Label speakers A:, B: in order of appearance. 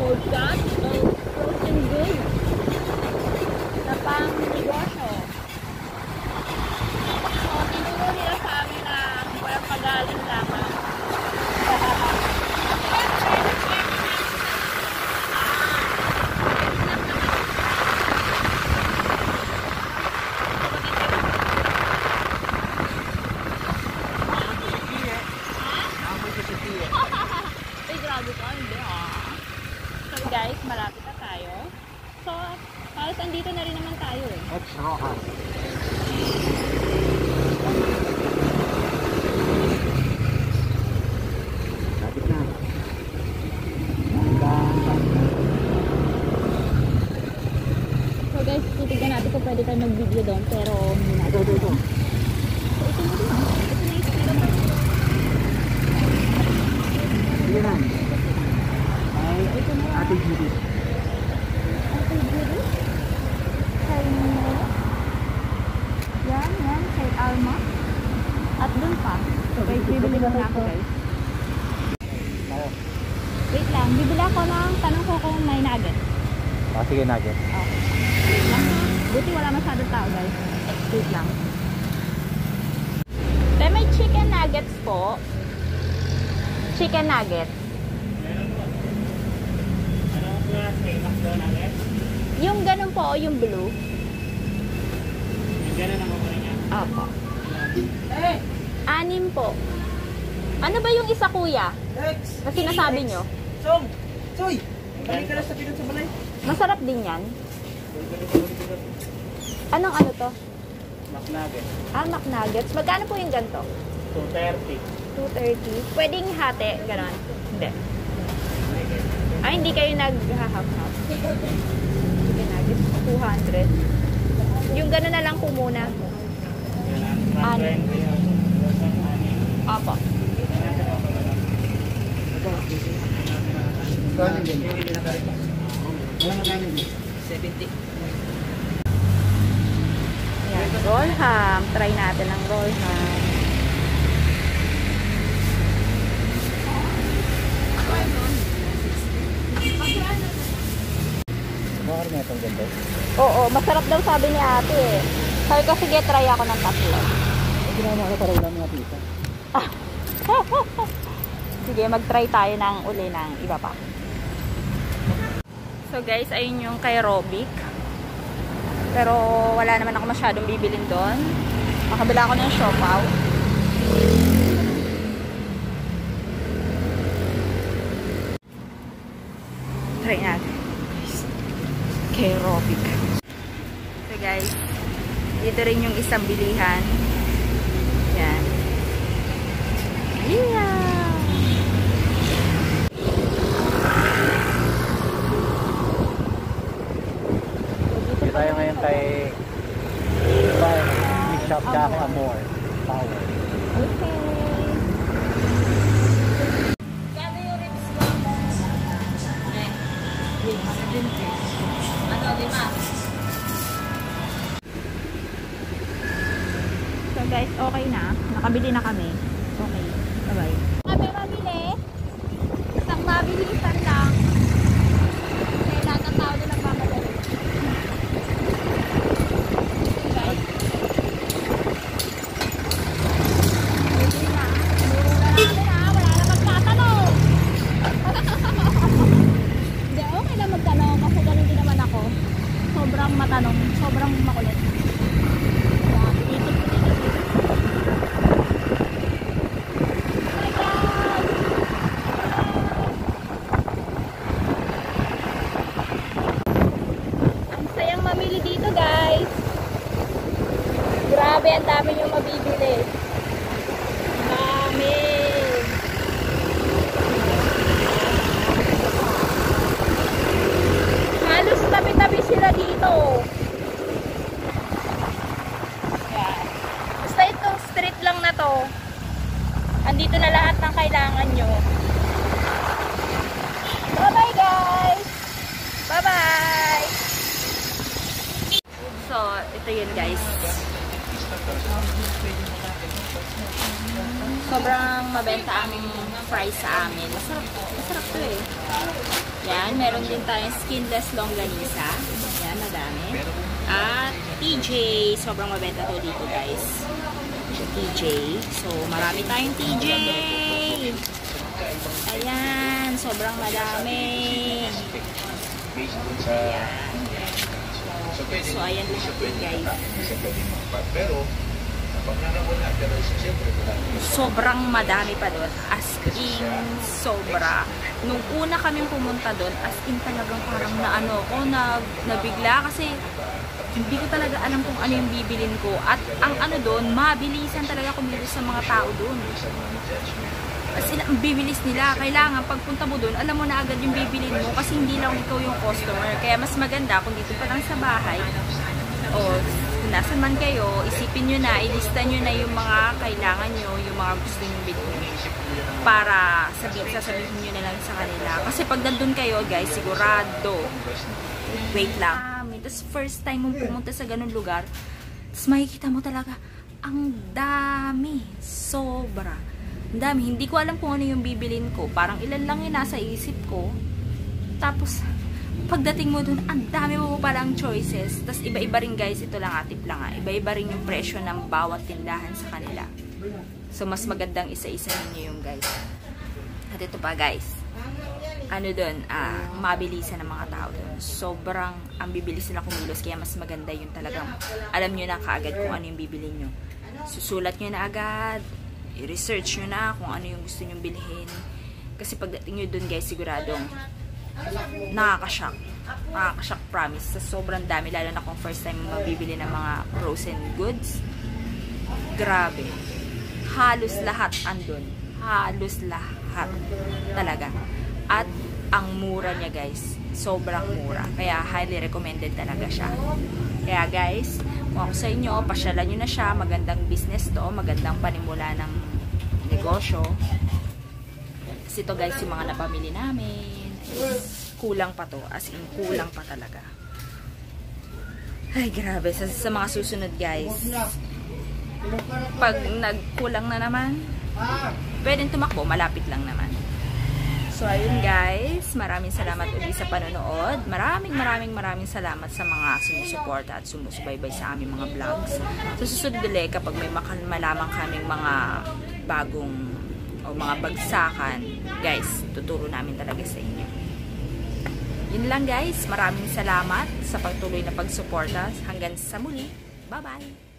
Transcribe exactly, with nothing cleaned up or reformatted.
A: got those frozen goods na pang negosyo. So, tinuro nila sa amin na walang pagaling lamang. So guys, malapit na tayo. So, halos andito na rin naman tayo eh.
B: Extra hot. Lapit na.
A: So guys, titignan natin kung pwede tayo mag-video doon, pero hindi natin.
B: Ito, ito, ito.
A: So ito na din ah. Ito na yung speed up.
B: Sige na. Ay, Ate Judy.
A: Ate Judy? Kay Nino? Yan, yan. Kay Alma. At dun pa. So guys, bibili muna ako guys. Wait lang, bibili ako ng tanong ko kung may nugget.
B: Ah, sige, nugget.
A: Okay. Wait lang ha. Buti wala masyadong tao guys. Wait lang. Pero may chicken nuggets po. Chicken nuggets. Yung ganun po, yung blue. Yung ganun ang mga niya? Opo. Anim po. Ano ba yung isa kuya? Kasi nasabi nyo?
C: Song! Soy! Balik ka na sa pinag sa balay.
A: Masarap din yan. Anong ano to?
C: McNugget.
A: Ah, McNuggets. Magkano po yung ganito?
C: two thirty.
A: two thirty. Pwedeng hati, gano'n? Hindi. Ah, hindi kayo nag-half-half. Chicken nuggets, two hundred. Yung gano'n na lang po muna. Ano? Opo.
C: seventy.
A: Yan, roll ham. Try natin ang roll ham.
B: Bakit na itong ganda?
A: Oo, masarap daw sabi ni ate eh. Sabi ko, sige, try ako ng tatlo.
B: Ay, ginawa ko para ulam natin isa.
A: Sige, mag-try tayo ng uli ng iba pa. So guys, ayun yung kay Robic. Pero wala naman ako masyadong bibilin doon. Makabila ako ng siopaw. Try natin. Kay Robic. So guys, dito rin yung isang bilihan. Yan. Yeah!
B: Dito tayo ngayon kay Big Shop Cafe Amor Power.
A: Okay.
D: Kano yung ribs ko? Eh, ano, lima?
A: So guys, okay na. Nakabili na kami. Okay. Bye-bye. Kami mabili. Isang mabilisan lang. Kasi lahat ng tao na nagmamadali. Guys. Bili na. Muro na namin ha. Wala na magtatanong. Hindi, okay na magtanong. Kasi ganun din naman ako. Sobrang matanong. Sobrang makulit. Kaya, itik ko din. Grabe, ang dami yung mabibili. Dami. Halos tabi-tabi sila dito. Yan. Basta itong street lang na to. Andito na lahat ng kailangan nyo. Bye-bye guys! Bye-bye! So, ito yun guys. Sobrang mabenta ang fries sa amin. Masarap, masarap to eh. Yan, meron din tayong skinless longganisa. Yan, madami. At T J, sobrang mabenta to dito guys. T J. So, marami tayong T J. Ayan, sobrang madami. Ayan. So, ayan lahat yun guys. Sobrang madami pa doon. As in, sobra. Nung una kaming pumunta doon, as in talagang parang na ano ko, nag, nabigla kasi hindi ko talaga alam kung ano yung bibilin ko. At ang ano doon, mabilisan talaga kumilos sa mga tao doon. As in, ang bibilis nila. Kailangan, pagpunta mo doon, alam mo na agad yung bibilin mo kasi hindi lang ikaw yung customer. Kaya mas maganda kung dito pa lang sa bahay o nasan man kayo, isipin nyo na, ilista nyo na yung mga kailangan nyo, yung mga gusto nyo bilhin. Para sabihin, sasabihin nyo na lang sa kanila. Kasi pag nandun kayo, guys, sigurado. Wait lang. Tapos first time mong pumunta sa ganun lugar, tapos makikita mo talaga, ang dami. Sobra. Ang dami. Hindi ko alam kung ano yung bibilin ko. Parang ilan lang yung nasa isip ko. Tapos, pagdating mo dun, ang dami mo palang choices. Tapos iba-iba rin guys, ito lang atip lang ha. Iba-iba rin yung presyo ng bawat tindahan sa kanila. So mas magandang isa-isa ninyo yung guys. At ito pa guys. Ano dun, ah, mabilisan ng mga tao dun. Sobrang ang bibilis nila kumilos. Kaya mas maganda yun talagang. Alam nyo na kaagad kung ano yung bibilin nyo. Susulat nyo na agad. I-research nyo na kung ano yung gusto nyo bilhin. Kasi pagdating nyo dun guys, siguradong nakakashock. Nakakashock promise. Sa sobrang dami, lalo na kung first time mabibili ng mga frozen goods. Grabe. Halos lahat andun. Halos lahat. Talaga. At ang mura niya guys. Sobrang mura. Kaya highly recommended talaga siya. Kaya guys, kung ako sa inyo, pasyalan nyo na siya. Magandang business to. Magandang panimula ng negosyo. Kasi ito guys, yung mga napamili namin. Kulang pa to, as in kulang pa talaga. Ay grabe, sa, sa mga susunod guys, pag nagkulang na naman, pwedeng tumakbo, malapit lang naman. So ayun guys, maraming salamat ulit sa panonood. Maraming maraming maraming salamat sa mga sumusuporta at sumusubaybay sa aming mga vlogs. Sa susunod ulit, kapag may malaman kaming mga bagong o mga bagsakan, guys, tuturo namin talaga sa inyo. Yun lang guys, maraming salamat sa pagtuloy na pagsuporta. Hanggang sa muli, bye bye!